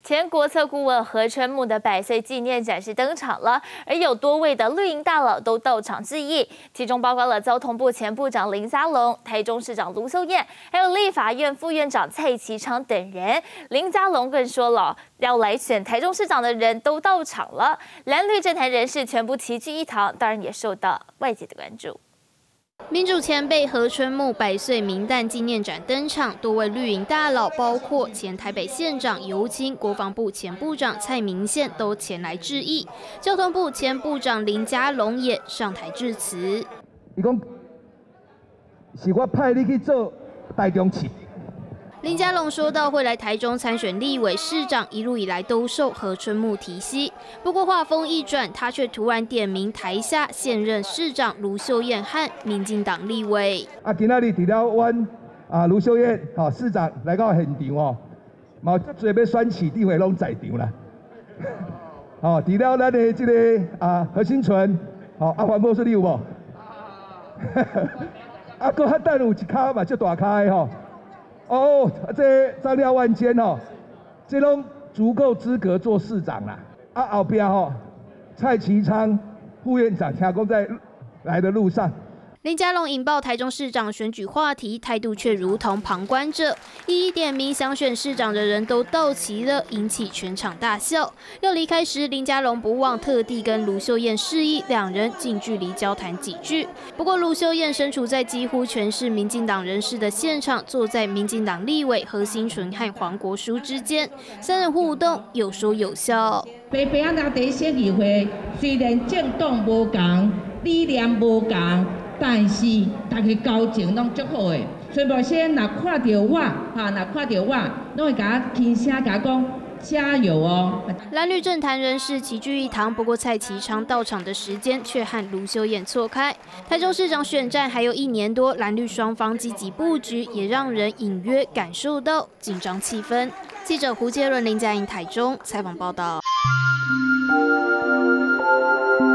前国策顾问何春木的100岁纪念展示登场了，而有多位的绿营大佬都到场致意，其中包括了交通部前部长林佳龙、台中市长卢秀燕，还有立法院副院长蔡其昌等人。林佳龙更说了，要来选台中市长的人都到场了，蓝绿政坛人士全部齐聚一堂，当然也受到外界的关注。 民主前辈何春木100岁冥诞纪念展登场，多位绿营大佬，包括前台北县长尤清、国防部前部长蔡明宪都前来致意。交通部前部长林佳龙也上台致辞。 伊讲是我派你去做台中市。 林佳龙说到，会来台中参选立委、市长，一路以来都受何春木提携。不过话锋一转，他却突然点名台下现任市长卢秀燕和民进党立委。 今仔日除了阮卢秀燕市长来到现场哦，嘛最要选市长的拢在场啦。除了咱的这个何新纯，环保署你有无？搁较等有一卡嘛，足大卡的吼。 哦，这张廖万坚哦，这拢足够资格做市长啦。后边蔡其昌副院长，听讲在来的路上。 林佳龙引爆台中市长选举话题，态度却如同旁观者，一一点名想选市长的人都到齐了，引起全场大笑。要离开时，林佳龙不忘特地跟卢秀燕示意，两人近距离交谈几句。不过，卢秀燕身处在几乎全是民进党人士的现场，坐在民进党立委何新纯和黄国书之间，三人互动有说有笑。 白白啊，第一些议会虽然政党无同，理念无同。 但是大家交情拢足好诶，所以无些若看到我，若看到我，拢会甲我轻声甲我讲加油哦。 蓝绿政坛人士齐聚一堂，不过蔡其昌到场的时间却和卢秀燕错开。台中市长选战还有1年多，蓝绿双方积极布局，也让人隐约感受到紧张气氛。记者胡杰伦、林佳颖台中采访报道。